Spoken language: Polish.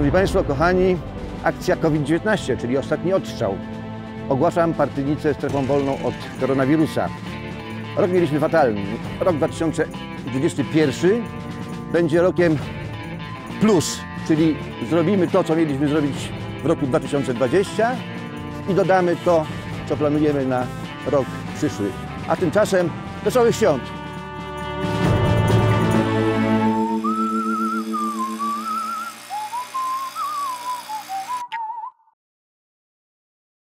Szanowni Państwo, kochani, akcja COVID-19, czyli ostatni odstrzał. Ogłaszam Partynicę strefą wolną od koronawirusa. Rok mieliśmy fatalny. Rok 2021 będzie rokiem plus, czyli zrobimy to, co mieliśmy zrobić w roku 2020 i dodamy to, co planujemy na rok przyszły. A tymczasem wesołych świąt!